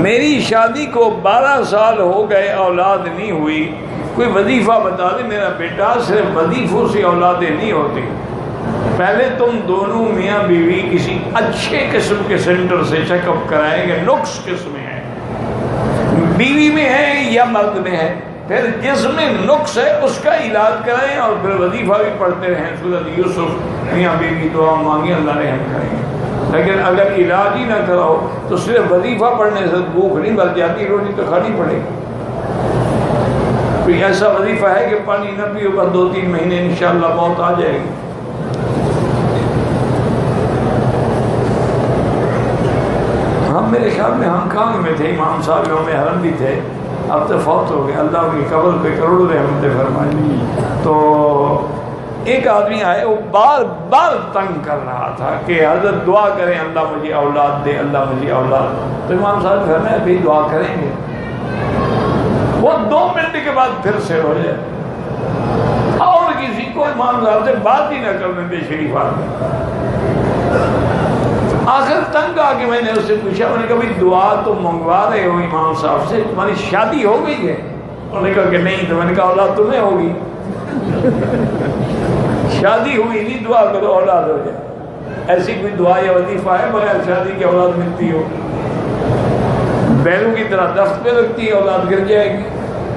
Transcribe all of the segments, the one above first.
میری شادی کو 12 سال ہو گئے، اولاد نہیں ہوئی، کوئی وظیفہ بتا دے میرا بیٹا۔ صرف وظیفوں سے اولادیں نہیں ہوتی، پہلے تم دونوں میاں بیوی کسی اچھے قسم کے سینٹر سے چیک اپ کرائیں گے، نقص کس میں ہے، بیوی میں ہے یا مرد میں ہے، پھر جس میں نقص ہے اس کا علاج کرائیں، اور پھر وظیفہ بھی پڑھتے رہیں، سورۃ یوسف، میاں بیوی دعا مانگیں اللہ رحم کریں گے۔ لیکن اگر علاج ہی نہ کراؤ تو صرف وظیفہ پڑھنے سے بھوک نہیں مر جاتی، روٹی تو کھانی پڑے گی۔ کوئی ایسا وظیفہ ہے کہ پانی نہ پیو بس 2-3 مہینے انشاءاللہ موت آ جائے گی؟ ہم میرے خیال میں ہانگ کانگ میں تھے، امام صاحب یوم حرم بھی تھے، اب تو فوت ہو گئے، اللہ کی قبر پہ کروڑوں رحمتیں فرمائیں۔ تو ایک آدمی آئے، وہ بار بار تنگ کر رہا تھا کہ حضرت دعا کریں اللہ مجھے اولاد دے، اللہ مجھے اولاد۔ تو امام صاحب گھر میں بھی دعا کریں گے، وہ 2 منٹ کے بعد پھر سے ہو جائے، اور کسی کو امام صاحب سے بات ہی نہ کرنے دے شریف آدمی۔ آخر تنگ آ کے میں نے اس سے پوچھا، میں نے کہا بھائی دعا تو منگوا رہے ہو امام صاحب سے، تمہاری شادی ہو گئی ہے؟ انہوں نے کہا کہ نہیں۔ تو میں نے کہا اولاد تمہیں ہوگی، شادی ہوئی نہیں، دعا کرو اولاد ہو جائے۔ ایسی کوئی دعا یا وظیفہ ہے بغیر شادی کی اولاد ملتی ہو؟ بیلوں کی طرح درخت پہ لگتی ہے، اولاد گر جائے گی۔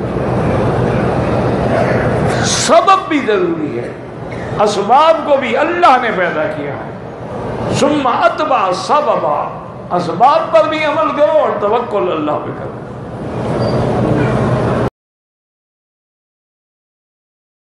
سبب بھی ضروری ہے، اسباب کو بھی اللہ نے پیدا کیا ہے۔ ثم اتبع سببا، اسباب پر بھی عمل کرو اور توکل اللہ پہ کرو۔